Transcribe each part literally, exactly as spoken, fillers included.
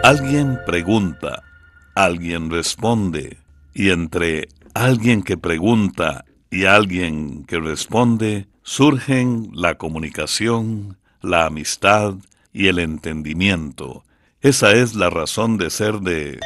Alguien pregunta, alguien responde, y entre alguien que pregunta y alguien que responde surgen la comunicación, la amistad y el entendimiento. Esa es la razón de ser de...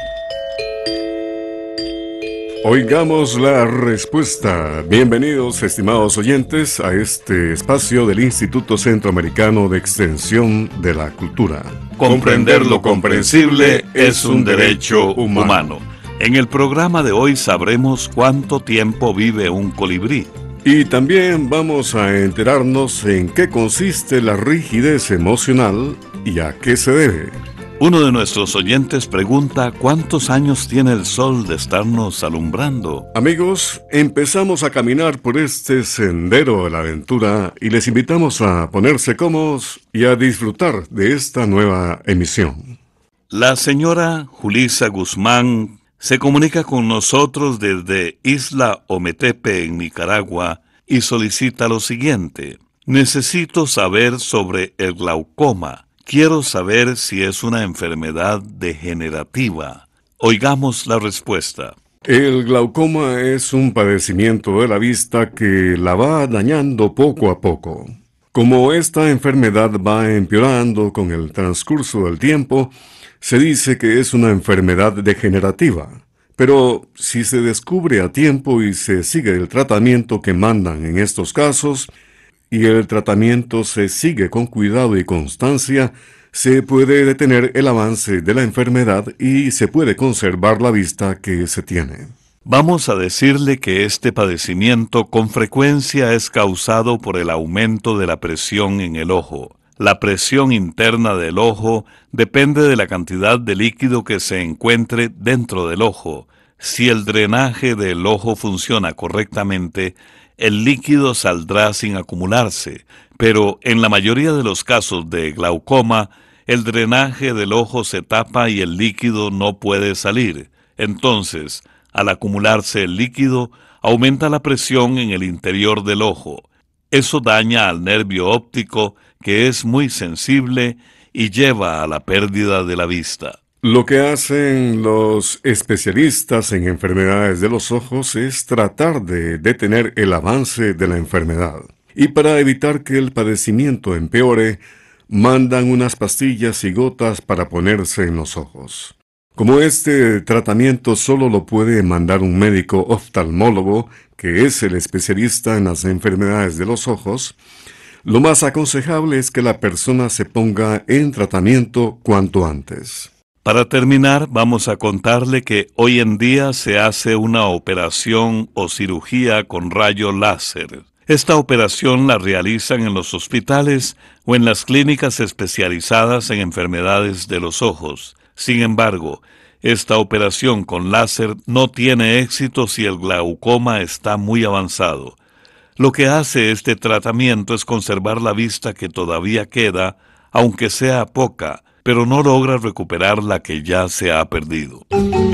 Oigamos la respuesta. Bienvenidos, estimados oyentes, a este espacio del Instituto Centroamericano de Extensión de la Cultura. Comprender lo comprensible es un derecho humano. En el programa de hoy sabremos cuánto tiempo vive un colibrí. Y también vamos a enterarnos en qué consiste la rigidez emocional y a qué se debe. Uno de nuestros oyentes pregunta cuántos años tiene el sol de estarnos alumbrando. Amigos, empezamos a caminar por este sendero de la aventura y les invitamos a ponerse cómodos y a disfrutar de esta nueva emisión. La señora Julisa Guzmán se comunica con nosotros desde Isla Ometepe, en Nicaragua, y solicita lo siguiente: necesito saber sobre el glaucoma. Quiero saber si es una enfermedad degenerativa. Oigamos la respuesta. El glaucoma es un padecimiento de la vista que la va dañando poco a poco. Como esta enfermedad va empeorando con el transcurso del tiempo, se dice que es una enfermedad degenerativa. Pero si se descubre a tiempo y se sigue el tratamiento que mandan en estos casos, y el tratamiento se sigue con cuidado y constancia, se puede detener el avance de la enfermedad y se puede conservar la vista que se tiene. Vamos a decirle que este padecimiento con frecuencia es causado por el aumento de la presión en el ojo. La presión interna del ojo depende de la cantidad de líquido que se encuentre dentro del ojo. Si el drenaje del ojo funciona correctamente, el líquido saldrá sin acumularse, pero en la mayoría de los casos de glaucoma, el drenaje del ojo se tapa y el líquido no puede salir. Entonces, al acumularse el líquido, aumenta la presión en el interior del ojo. Eso daña al nervio óptico, que es muy sensible y lleva a la pérdida de la vista. Lo que hacen los especialistas en enfermedades de los ojos es tratar de detener el avance de la enfermedad. Y para evitar que el padecimiento empeore, mandan unas pastillas y gotas para ponerse en los ojos. Como este tratamiento solo lo puede mandar un médico oftalmólogo, que es el especialista en las enfermedades de los ojos, lo más aconsejable es que la persona se ponga en tratamiento cuanto antes. Para terminar, vamos a contarle que hoy en día se hace una operación o cirugía con rayo láser. Esta operación la realizan en los hospitales o en las clínicas especializadas en enfermedades de los ojos. Sin embargo, esta operación con láser no tiene éxito si el glaucoma está muy avanzado. Lo que hace este tratamiento es conservar la vista que todavía queda, aunque sea poca, pero no logra recuperar la que ya se ha perdido.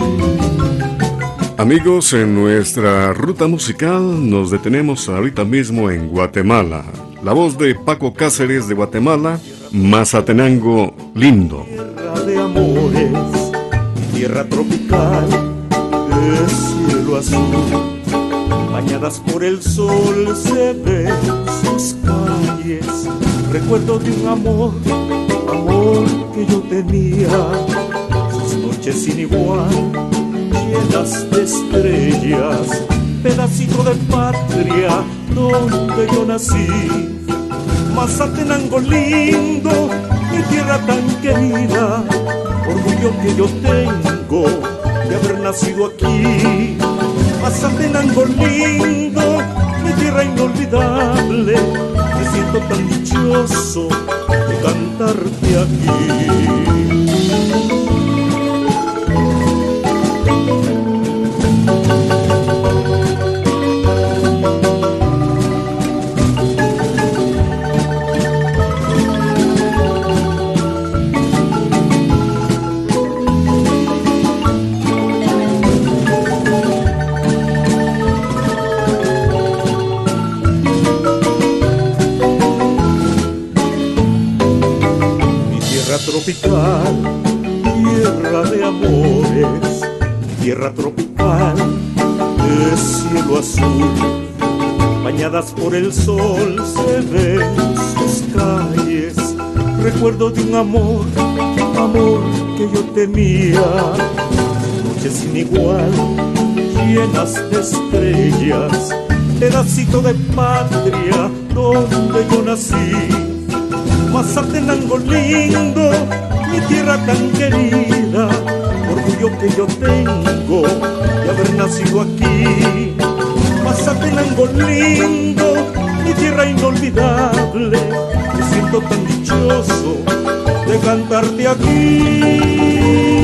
Amigos, en nuestra ruta musical nos detenemos ahorita mismo en Guatemala. La voz de Paco Cáceres de Guatemala, Mazatenango lindo. Tierra de amores, tierra tropical, de cielo azul, bañadas por el sol se ven sus calles. Recuerdo de un amor, amor que yo tenía, sus noches sin igual, llenas de estrellas, pedacito de patria donde yo nací. Mazatenango lindo, mi tierra tan querida, orgullo que yo tengo de haber nacido aquí. Mazatenango lindo, mi tierra inolvidable, me siento tan dichoso de cantarte aquí. tropical, tierra de amores, tierra tropical de cielo azul. Bañadas por el sol se ven sus calles, recuerdo de un amor, amor que yo tenía. Noches sin igual, llenas de estrellas, pedacito de patria donde yo nací. Mazatenango lindo, mi tierra tan querida, orgullo que yo tengo de haber nacido aquí. Mazatenango lindo, mi tierra inolvidable, me siento tan dichoso de cantarte aquí.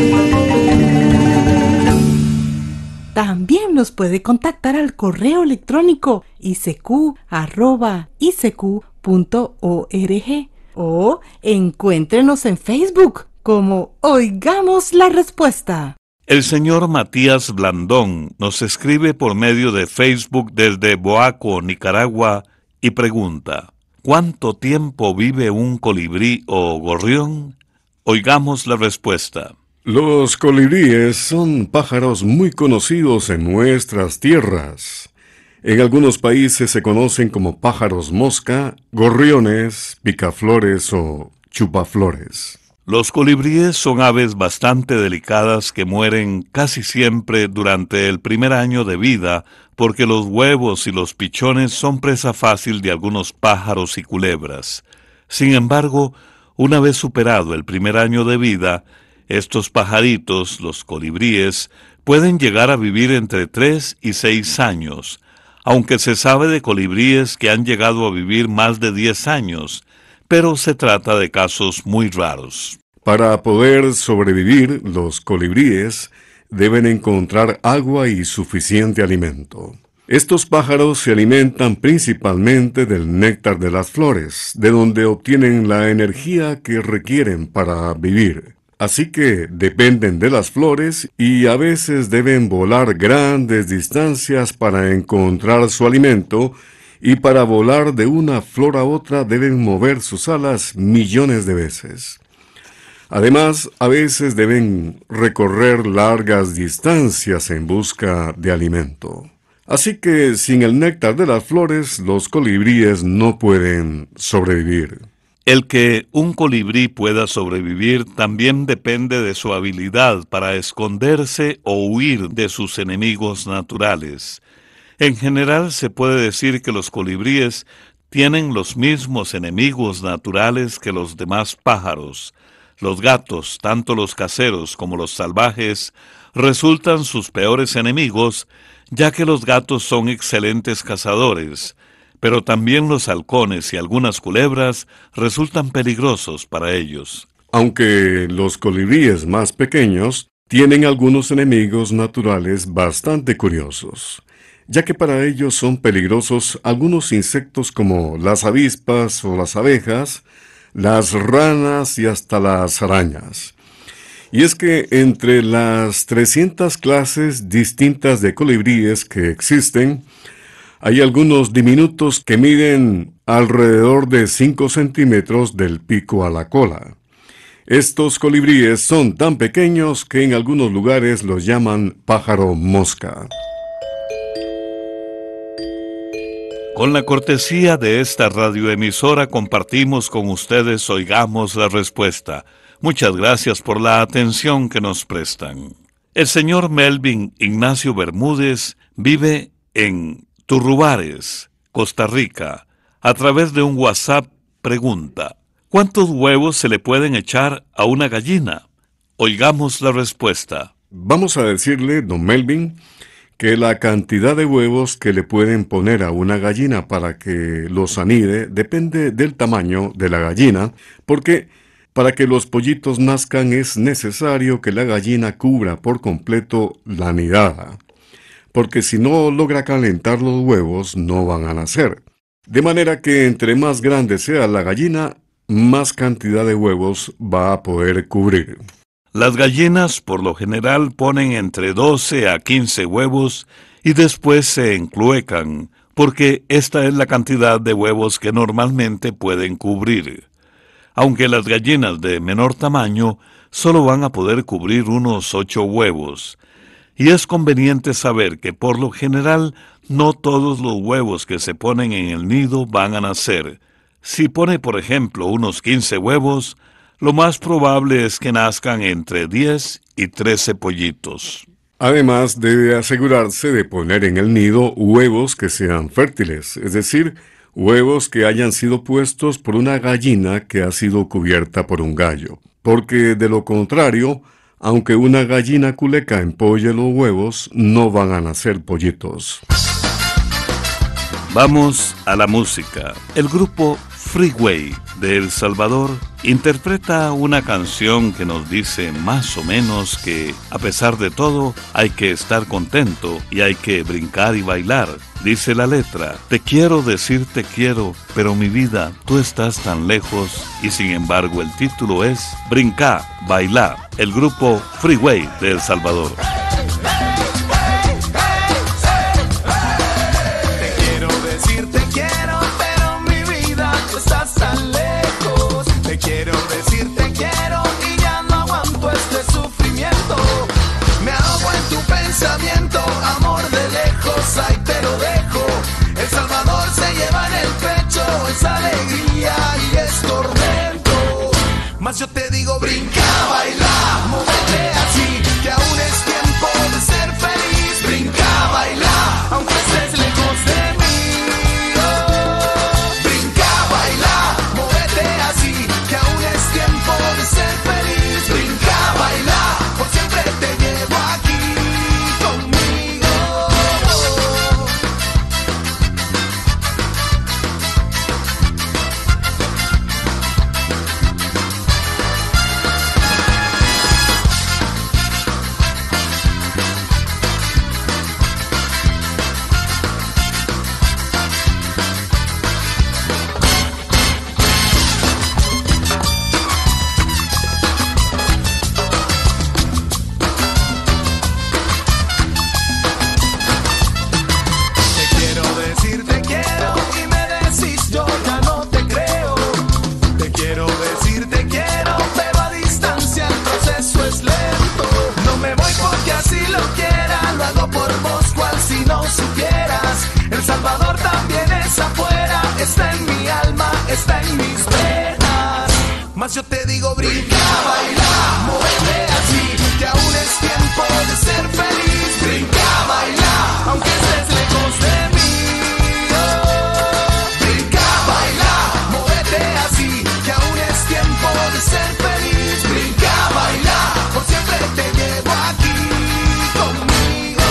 También nos puede contactar al correo electrónico i c q arroba i c q punto org o encuéntrenos en Facebook como Oigamos la Respuesta. El señor Matías Blandón nos escribe por medio de Facebook desde Boaco, Nicaragua, y pregunta: ¿cuánto tiempo vive un colibrí o gorrión? Oigamos la respuesta. Los colibríes son pájaros muy conocidos en nuestras tierras. En algunos países se conocen como pájaros mosca, gorriones, picaflores o chupaflores. Los colibríes son aves bastante delicadas que mueren casi siempre durante el primer año de vida porque los huevos y los pichones son presa fácil de algunos pájaros y culebras. Sin embargo, una vez superado el primer año de vida, estos pajaritos, los colibríes, pueden llegar a vivir entre tres y seis años, aunque se sabe de colibríes que han llegado a vivir más de diez años, pero se trata de casos muy raros. Para poder sobrevivir, los colibríes deben encontrar agua y suficiente alimento. Estos pájaros se alimentan principalmente del néctar de las flores, de donde obtienen la energía que requieren para vivir. Así que dependen de las flores y a veces deben volar grandes distancias para encontrar su alimento, y para volar de una flor a otra deben mover sus alas millones de veces. Además, a veces deben recorrer largas distancias en busca de alimento. Así que sin el néctar de las flores, los colibríes no pueden sobrevivir. El que un colibrí pueda sobrevivir también depende de su habilidad para esconderse o huir de sus enemigos naturales. En general se puede decir que los colibríes tienen los mismos enemigos naturales que los demás pájaros. Los gatos, tanto los caseros como los salvajes, resultan sus peores enemigos, ya que los gatos son excelentes cazadores, pero también los halcones y algunas culebras resultan peligrosos para ellos. Aunque los colibríes más pequeños tienen algunos enemigos naturales bastante curiosos, ya que para ellos son peligrosos algunos insectos como las avispas o las abejas, las ranas y hasta las arañas. Y es que entre las trescientas clases distintas de colibríes que existen, hay algunos diminutos que miden alrededor de cinco centímetros del pico a la cola. Estos colibríes son tan pequeños que en algunos lugares los llaman pájaro mosca. Con la cortesía de esta radioemisora compartimos con ustedes Oigamos la Respuesta. Muchas gracias por la atención que nos prestan. El señor Melvin Ignacio Bermúdez vive en Turrubares, Costa Rica. A través de un WhatsApp pregunta: ¿cuántos huevos se le pueden echar a una gallina? Oigamos la respuesta. Vamos a decirle, don Melvin, que la cantidad de huevos que le pueden poner a una gallina para que los anide depende del tamaño de la gallina, porque para que los pollitos nazcan es necesario que la gallina cubra por completo la nidada, porque si no logra calentar los huevos no van a nacer. De manera que entre más grande sea la gallina, más cantidad de huevos va a poder cubrir. Las gallinas por lo general ponen entre doce a quince huevos y después se encluecan, porque esta es la cantidad de huevos que normalmente pueden cubrir. aunque las gallinas de menor tamaño solo van a poder cubrir unos ocho huevos. Y es conveniente saber que por lo general no todos los huevos que se ponen en el nido van a nacer. Si pone, por ejemplo, unos quince huevos, lo más probable es que nazcan entre diez y trece pollitos. Además, debe asegurarse de poner en el nido huevos que sean fértiles, es decir, huevos que hayan sido puestos por una gallina que ha sido cubierta por un gallo. Porque de lo contrario, aunque una gallina culeca empolle los huevos, no van a nacer pollitos. Vamos a la música. El grupo Freeway de El Salvador interpreta una canción que nos dice más o menos que, a pesar de todo, hay que estar contento y hay que brincar y bailar. Dice la letra: te quiero decir te quiero, pero mi vida, tú estás tan lejos. Y sin embargo el título es Brinca, Bailá. El grupo Freeway de El Salvador. Amor de lejos, ay, te lo dejo. El Salvador se lleva en el pecho esa alegría y es tormento. Mas yo te digo, brinca, baila, móvete así, que aún es tiempo de ser feliz. Brinca, baila, aunque estés lejos de mí. Oh, brinca, baila, móvete así, que aún es tiempo de ser feliz. Brinca, baila, por siempre te llevo aquí. Yo te digo, brinca, baila, móvete así, que aún es tiempo de ser feliz. Brinca, baila, aunque estés lejos de mí. Oh, brinca, baila, móvete así, que aún es tiempo de ser feliz. Brinca, baila, por siempre te llevo aquí conmigo.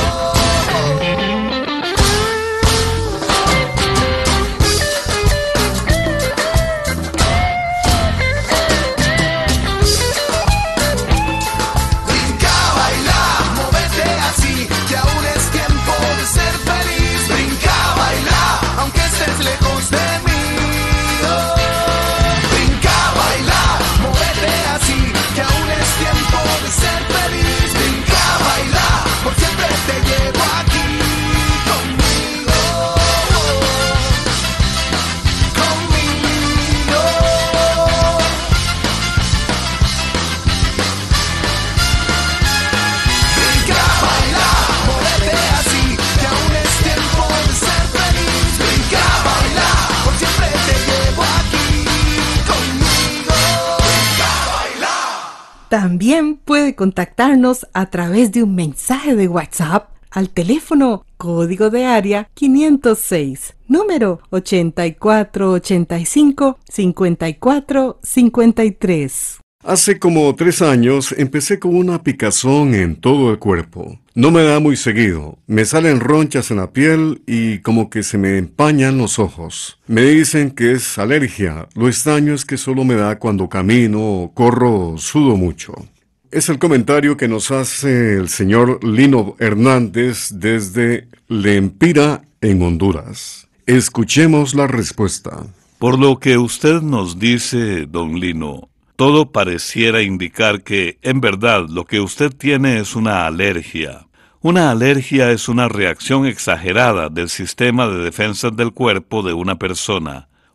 También puede contactarnos a través de un mensaje de WhatsApp al teléfono código de área quinientos seis, número ochenta y cuatro ochenta y cinco, cincuenta y cuatro cincuenta y tres. Hace como tres años empecé con una picazón en todo el cuerpo. No me da muy seguido, me salen ronchas en la piel y como que se me empañan los ojos. Me dicen que es alergia, lo extraño es que solo me da cuando camino, corro o sudo mucho. Es el comentario que nos hace el señor Lino Hernández desde Lempira, en Honduras. Escuchemos la respuesta. Por lo que usted nos dice, don Lino, todo pareciera indicar que, en verdad, lo que usted tiene es una alergia. Una alergia es una reacción exagerada del sistema de defensas del cuerpo de una persona.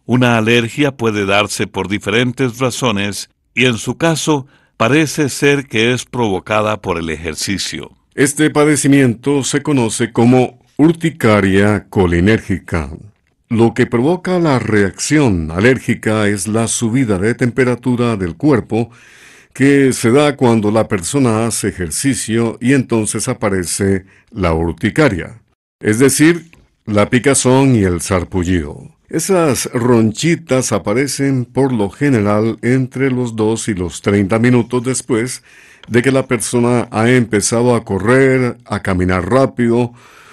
Una alergia puede darse por diferentes razones y en su caso parece ser que es provocada por el ejercicio. Este padecimiento se conoce como urticaria colinérgica. Lo que provoca la reacción alérgica es la subida de temperatura del cuerpo que se da cuando la persona hace ejercicio y entonces aparece la urticaria, es decir, la picazón y el sarpullido. Esas ronchitas aparecen por lo general entre los dos y los treinta minutos después de que la persona ha empezado a correr, a caminar rápido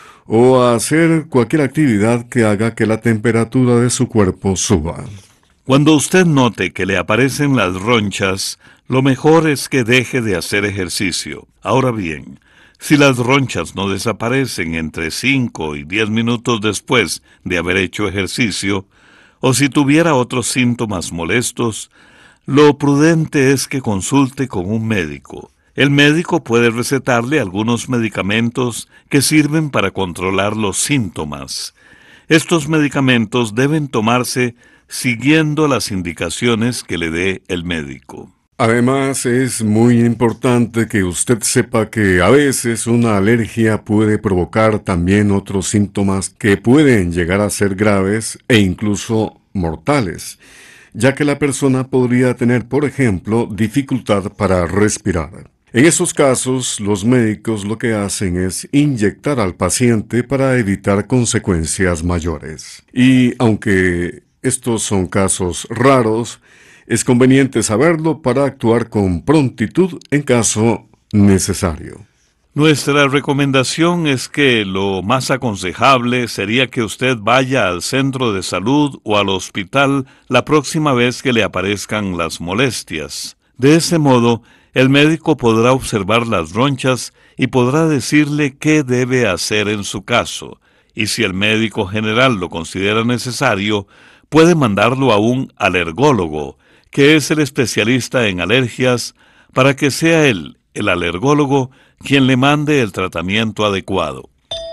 o a hacer cualquier actividad que haga que la temperatura de su cuerpo suba. Cuando usted note que le aparecen las ronchas, lo mejor es que deje de hacer ejercicio. Ahora bien, si las ronchas no desaparecen entre cinco y diez minutos después de haber hecho ejercicio, o si tuviera otros síntomas molestos, lo prudente es que consulte con un médico. El médico puede recetarle algunos medicamentos que sirven para controlar los síntomas. Estos medicamentos deben tomarse siguiendo las indicaciones que le dé el médico. Además, es muy importante que usted sepa que a veces una alergia puede provocar también otros síntomas que pueden llegar a ser graves e incluso mortales, ya que la persona podría tener, por ejemplo, dificultad para respirar. En esos casos, los médicos lo que hacen es inyectar al paciente para evitar consecuencias mayores. Y aunque estos son casos raros, es conveniente saberlo para actuar con prontitud en caso necesario. Nuestra recomendación es que lo más aconsejable sería que usted vaya al centro de salud o al hospital la próxima vez que le aparezcan las molestias. De ese modo, el médico podrá observar las ronchas y podrá decirle qué debe hacer en su caso. Y si el médico general lo considera necesario, puede mandarlo a un alergólogo, que es el especialista en alergias, para que sea él, el alergólogo, quien le mande el tratamiento adecuado.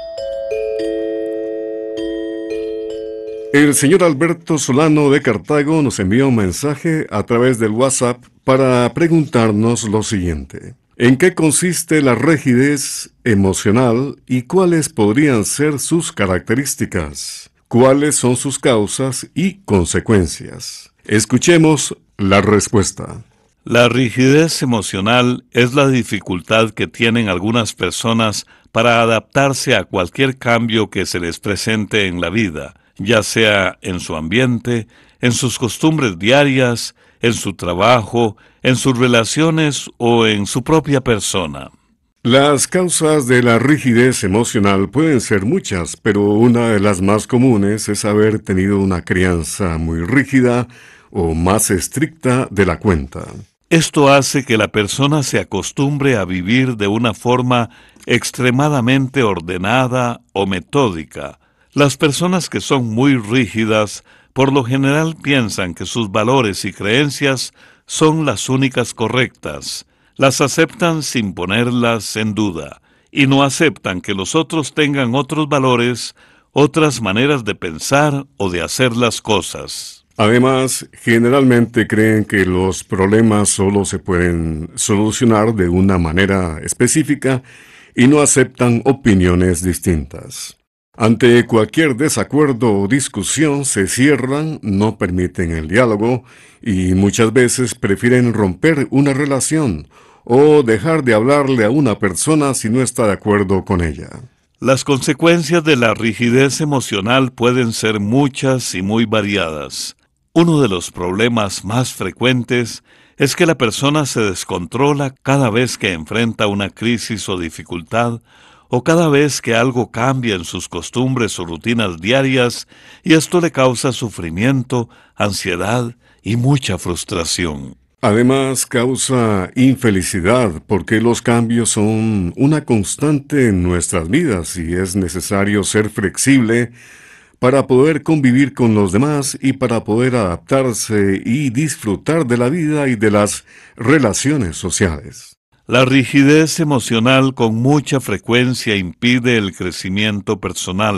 El señor Alberto Solano de Cartago nos envía un mensaje a través del WhatsApp para preguntarnos lo siguiente. ¿En qué consiste la rigidez emocional y cuáles podrían ser sus características? ¿Cuáles son sus causas y consecuencias? Escuchemos la respuesta. La rigidez emocional es la dificultad que tienen algunas personas para adaptarse a cualquier cambio que se les presente en la vida, ya sea en su ambiente, en sus costumbres diarias, en su trabajo, en sus relaciones o en su propia persona. Las causas de la rigidez emocional pueden ser muchas, pero una de las más comunes es haber tenido una crianza muy rígida o más estricta de la cuenta. Esto hace que la persona se acostumbre a vivir de una forma extremadamente ordenada o metódica. Las personas que son muy rígidas, por lo general piensan que sus valores y creencias son las únicas correctas. Las aceptan sin ponerlas en duda, y no aceptan que los otros tengan otros valores, otras maneras de pensar o de hacer las cosas. Además, generalmente creen que los problemas solo se pueden solucionar de una manera específica y no aceptan opiniones distintas. Ante cualquier desacuerdo o discusión se cierran, no permiten el diálogo y muchas veces prefieren romper una relación o dejar de hablarle a una persona si no está de acuerdo con ella. Las consecuencias de la rigidez emocional pueden ser muchas y muy variadas. Uno de los problemas más frecuentes es que la persona se descontrola cada vez que enfrenta una crisis o dificultad, o cada vez que algo cambia en sus costumbres o rutinas diarias, y esto le causa sufrimiento, ansiedad y mucha frustración. Además, causa infelicidad porque los cambios son una constante en nuestras vidas y es necesario ser flexible para poder convivir con los demás y para poder adaptarse y disfrutar de la vida y de las relaciones sociales. La rigidez emocional con mucha frecuencia impide el crecimiento personal.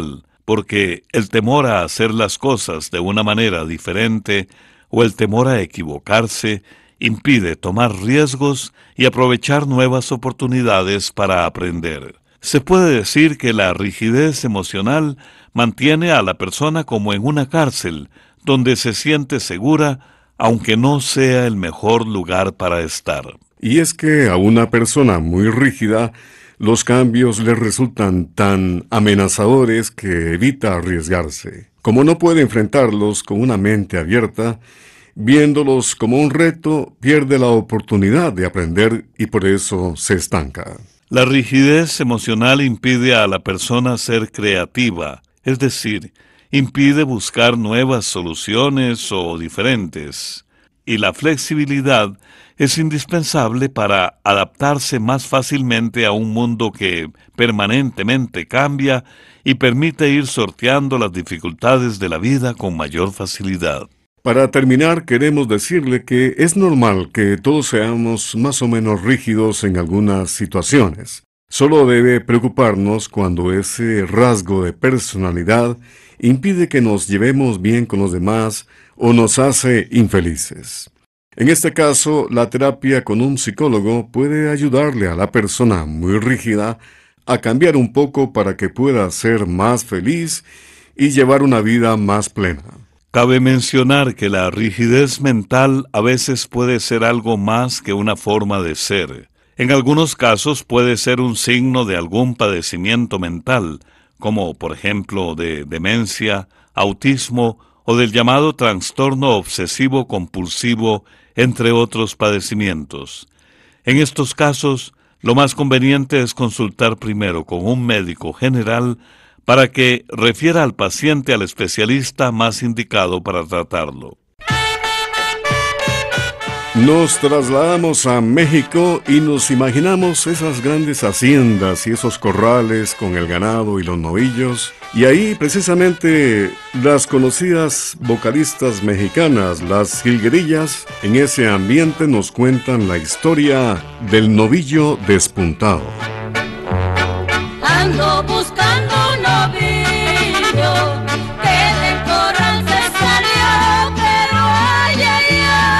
porque el temor a hacer las cosas de una manera diferente o el temor a equivocarse impide tomar riesgos y aprovechar nuevas oportunidades para aprender. Se puede decir que la rigidez emocional mantiene a la persona como en una cárcel, donde se siente segura, aunque no sea el mejor lugar para estar. Y es que a una persona muy rígida, los cambios le resultan tan amenazadores que evita arriesgarse. Como no puede enfrentarlos con una mente abierta, viéndolos como un reto, pierde la oportunidad de aprender y por eso se estanca. La rigidez emocional impide a la persona ser creativa, es decir, impide buscar nuevas soluciones o diferentes. Y la flexibilidad es indispensable para adaptarse más fácilmente a un mundo que permanentemente cambia y permite ir sorteando las dificultades de la vida con mayor facilidad. Para terminar, queremos decirle que es normal que todos seamos más o menos rígidos en algunas situaciones. Solo debe preocuparnos cuando ese rasgo de personalidad impide que nos llevemos bien con los demás o nos hace infelices. En este caso, la terapia con un psicólogo puede ayudarle a la persona muy rígida a cambiar un poco para que pueda ser más feliz y llevar una vida más plena. Cabe mencionar que la rigidez mental a veces puede ser algo más que una forma de ser. En algunos casos puede ser un signo de algún padecimiento mental, como por ejemplo de demencia, autismo o del llamado trastorno obsesivo-compulsivo, entre otros padecimientos. En estos casos, lo más conveniente es consultar primero con un médico general para que refiera al paciente al especialista más indicado para tratarlo. Nos trasladamos a México y nos imaginamos esas grandes haciendas y esos corrales con el ganado y los novillos. Y ahí precisamente las conocidas vocalistas mexicanas, las jilguerillas, en ese ambiente nos cuentan la historia del novillo despuntado. Ando buscando un novillo que del corral se salió, pero ay, ay,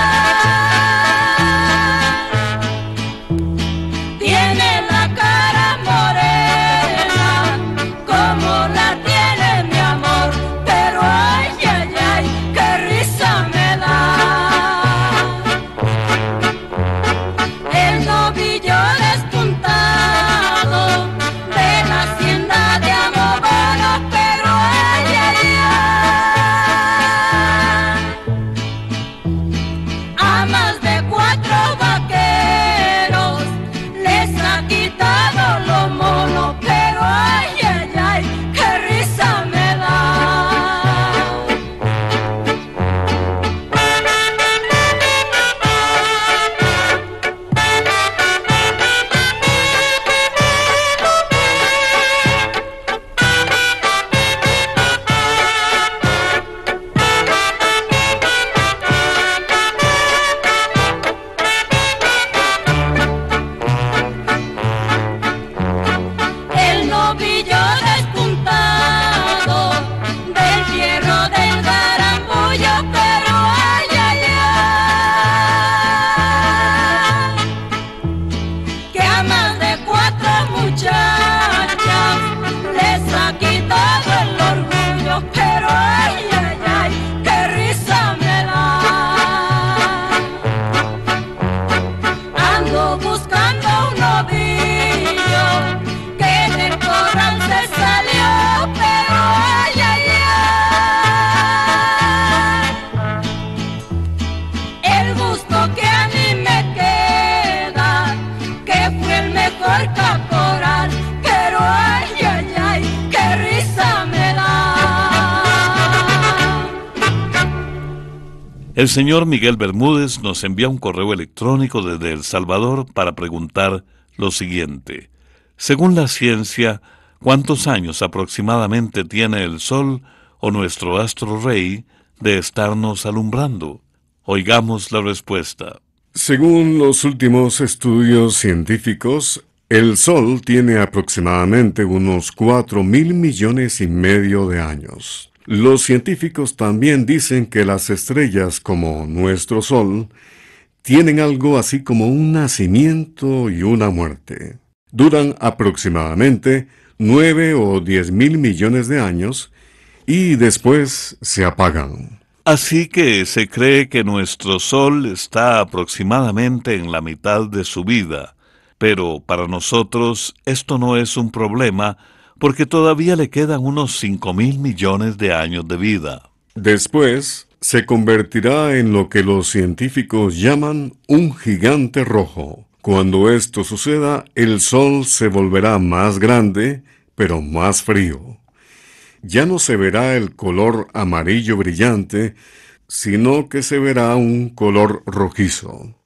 ay. Tiene la cara morena como la tiene mi amor, pero ay, ay, ay, qué risa me da. El novillo despuntado de la hacienda de Amogono, pero ay, ay, ay. A más de cuatro vaqueros les ha quitado lo mono, pero ay, ay, ay, qué risa me da. El novillo despuntado del fierro del garambullo, pero ay, ay, ay, que a más de cuatro muchachas les ha quitado el orgullo, pero ay, ay, ay, qué risa me da. Ando buscando un novillo que del corral se salió, pero ay, ay, ay. El gusto que a mí me queda, que fue el mejor caporal, pero ay, ay, ay, qué risa me da. El señor Miguel Bermúdez nos envía un correo electrónico desde El Salvador para preguntar lo siguiente. Según la ciencia, ¿cuántos años aproximadamente tiene el Sol o nuestro astro rey de estarnos alumbrando? Oigamos la respuesta. Según los últimos estudios científicos, El Sol tiene aproximadamente unos cuatro mil millones y medio de años. Los científicos también dicen que las estrellas como nuestro Sol tienen algo así como un nacimiento y una muerte. Duran aproximadamente nueve o diez mil millones de años y después se apagan. Así que se cree que nuestro Sol está aproximadamente en la mitad de su vida, pero para nosotros esto no es un problema porque todavía le quedan unos cinco mil millones de años de vida. Después se convertirá en lo que los científicos llaman un gigante rojo. Cuando esto suceda, el Sol se volverá más grande, pero más frío. Ya no se verá el color amarillo brillante, sino que se verá un color rojizo.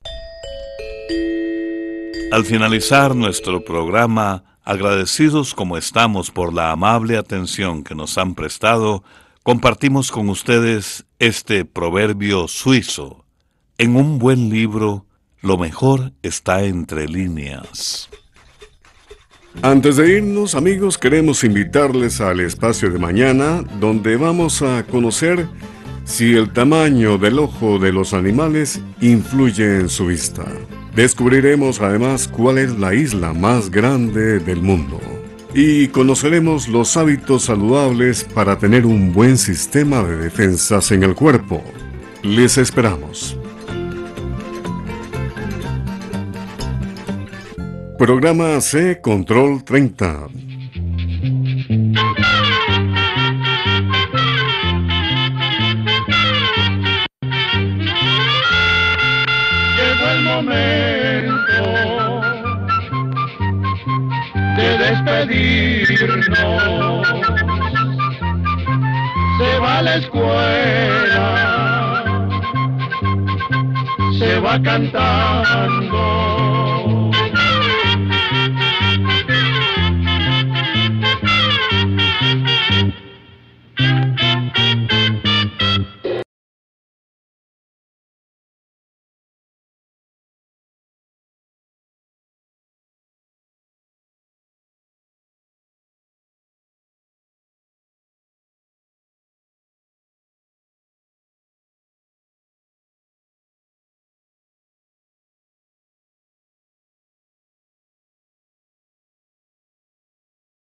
Al finalizar nuestro programa, agradecidos como estamos por la amable atención que nos han prestado, compartimos con ustedes este proverbio suizo. En un buen libro, lo mejor está entre líneas. Antes de irnos, amigos, queremos invitarles al espacio de mañana, donde vamos a conocer si el tamaño del ojo de los animales influye en su vista. Descubriremos además cuál es la isla más grande del mundo. Y conoceremos los hábitos saludables para tener un buen sistema de defensas en el cuerpo. Les esperamos. Programa C Control treinta. Llegó el momento de despedirnos. Se va a la escuela, se va cantando.